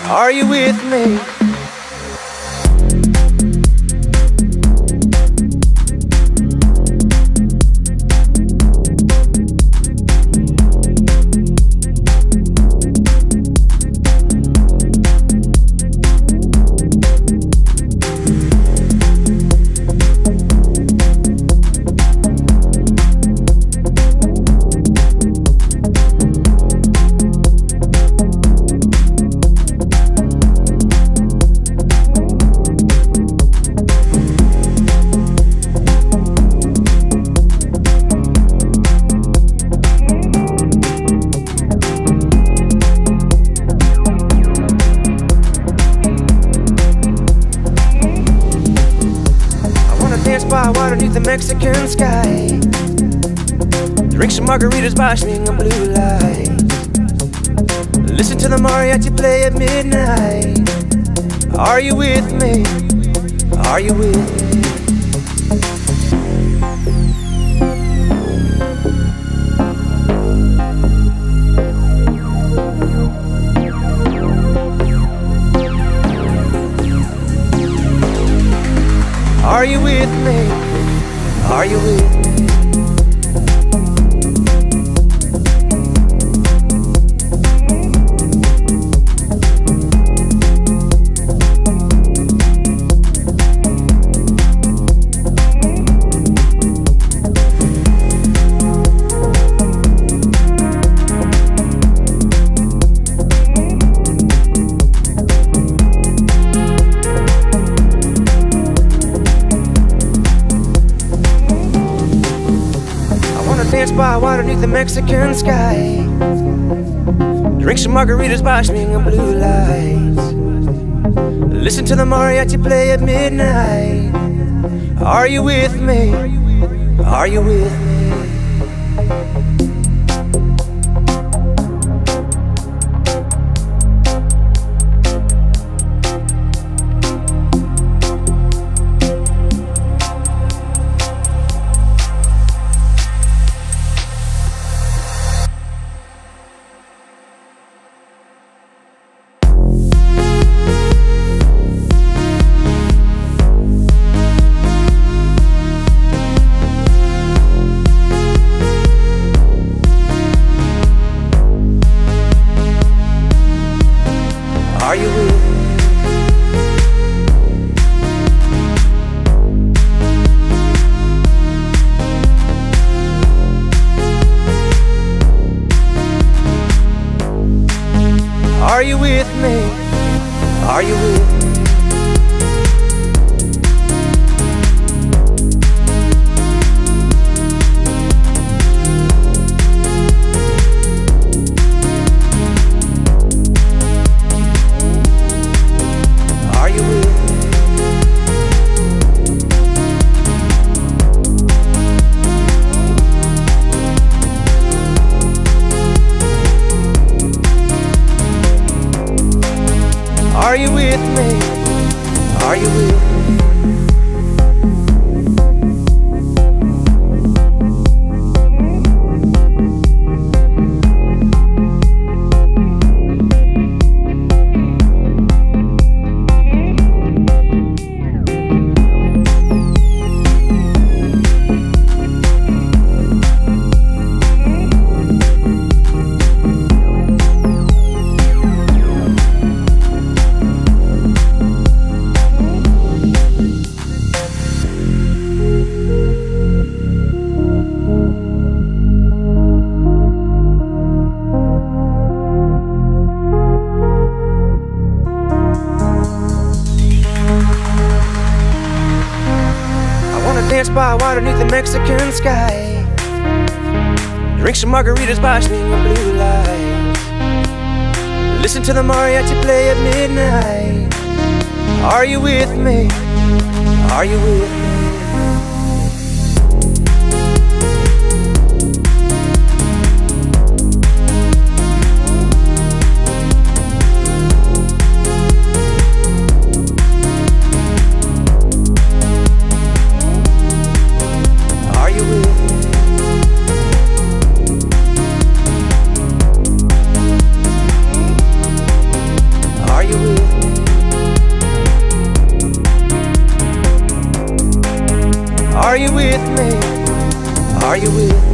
Are you with me? Dance by water beneath the Mexican sky. Drink some margaritas by swinging blue lights. Listen to the mariachi play at midnight. Are you with me? Are you with me? Are you with me? Are you with me? Dance by water beneath the Mexican sky. Drink some margaritas by swinging blue lights. Listen to the mariachi play at midnight. Are you with me? Are you with me? Are you with me? Are you with me? Are you with me? Are you with me? Are you with me? Dance by water beneath the Mexican sky. Drink some margaritas by swinging blue lights. Listen to the mariachi play at midnight. Are you with me? Are you with me? Are you Are you with me?